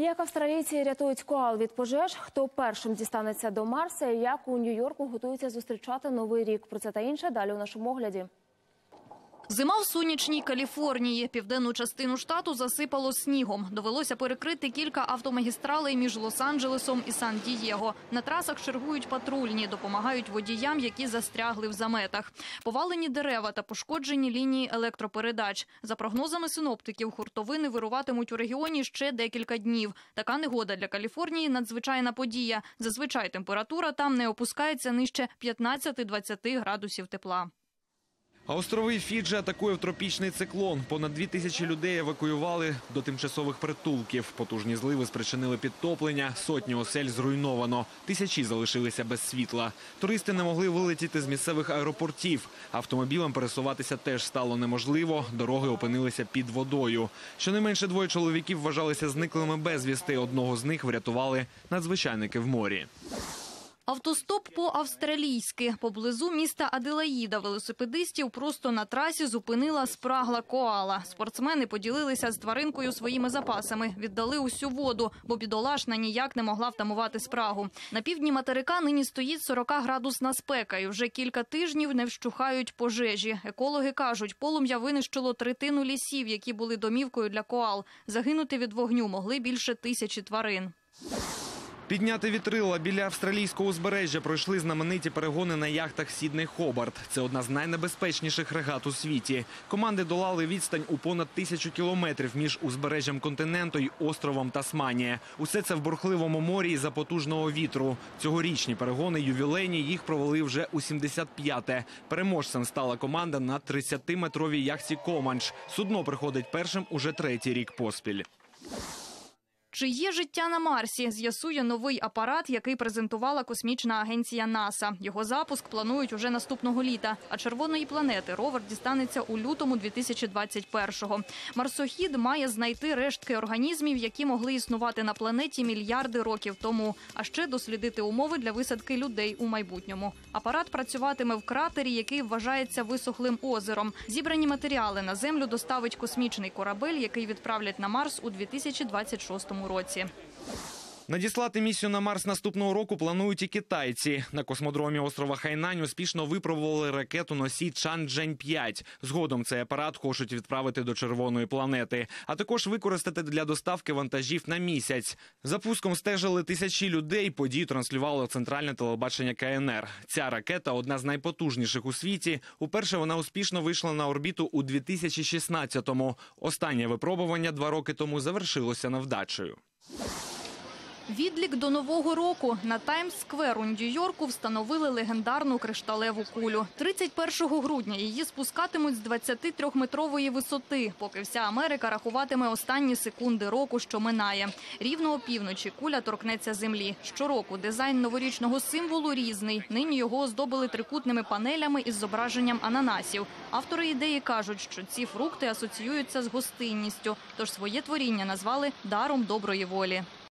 Як австралійці рятують коал від пожеж, хто першим дістанеться до Марса і як у Нью-Йорку готуються зустрічати Новий рік. Про це та інше далі у нашому огляді. Зима в сонячній Каліфорнії. Південну частину штату засипало снігом. Довелося перекрити кілька автомагістралей між Лос-Анджелесом і Сан-Дієго. На трасах чергують патрульні, допомагають водіям, які застрягли в заметах. Повалені дерева та пошкоджені лінії електропередач. За прогнозами синоптиків, хуртовини вируватимуть у регіоні ще декілька днів. Така негода для Каліфорнії – надзвичайна подія. Зазвичай температура там не опускається нижче 15-20 градусів тепла. А острови Фіджі атакує тропічний циклон. Понад 2000 людей евакуювали до тимчасових притулків. Потужні зливи спричинили підтоплення, сотні осель зруйновано. Тисячі залишилися без світла. Туристи не могли вилетіти з місцевих аеропортів. Автомобілем пересуватися теж стало неможливо, дороги опинилися під водою. Щонайменше 2 чоловіків вважалися зниклими безвісти. Одного з них врятували надзвичайники в морі. Автостоп по-австралійськи. Поблизу міста Аделаїда велосипедистів просто на трасі зупинила спрагла коала. Спортсмени поділилися з тваринкою своїми запасами. Віддали усю воду, бо бідолашна ніяк не могла втамувати спрагу. На півдні материка нині стоїть 40-градусна спека і вже кілька тижнів не вщухають пожежі. Екологи кажуть, полум'я винищило третину лісів, які були домівкою для коал. Загинути від вогню могли більше 1000 тварин. Підняти вітрила біля австралійського узбережжя пройшли знамениті перегони на яхтах Сідней Хобарт. Це одна з найнебезпечніших регат у світі. Команди долали відстань у понад 1000 кілометрів між узбережжям континенту й островом Тасманія. Усе це в бурхливому морі із-за потужного вітру. Цьогорічні перегони ювілейні, їх провели вже у 75-те. Переможцем стала команда на 30-метровій яхті «Командж». Судно приходить першим уже 3-й рік поспіль. Чи є життя на Марсі, з'ясує новий апарат, який презентувала космічна агенція НАСА. Його запуск планують уже наступного літа, а червоної планети ровер дістанеться у лютому 2021-го. Марсохід має знайти рештки організмів, які могли існувати на планеті мільярди років тому, а ще дослідити умови для висадки людей у майбутньому. Апарат працюватиме в кратері, який вважається висохлим озером. Зібрані матеріали на Землю доставить космічний корабель, який відправлять на Марс у 2026 році. Надіслати місію на Марс наступного року планують і китайці. На космодромі острова Хайнань успішно випробували ракету-носій Чанчжень-5. Згодом цей апарат хочуть відправити до червоної планети, а також використати для доставки вантажів на місяць. За пуском стежили тисячі людей, подію транслювало центральне телебачення КНР. Ця ракета – одна з найпотужніших у світі. Уперше вона успішно вийшла на орбіту у 2016-му. Останнє випробування 2 роки тому завершилося невдачею. Відлік до Нового року. На Таймс-сквер у Нью-Йорку встановили легендарну кришталеву кулю. 31 грудня її спускатимуть з 23-метрової висоти, поки вся Америка рахуватиме останні секунди року, що минає. Рівно опівночі куля торкнеться землі. Щороку дизайн новорічного символу різний. Нині його оздобили трикутними панелями із зображенням ананасів. Автори ідеї кажуть, що ці фрукти асоціюються з гостинністю, тож своє творіння назвали «даром доброї волі».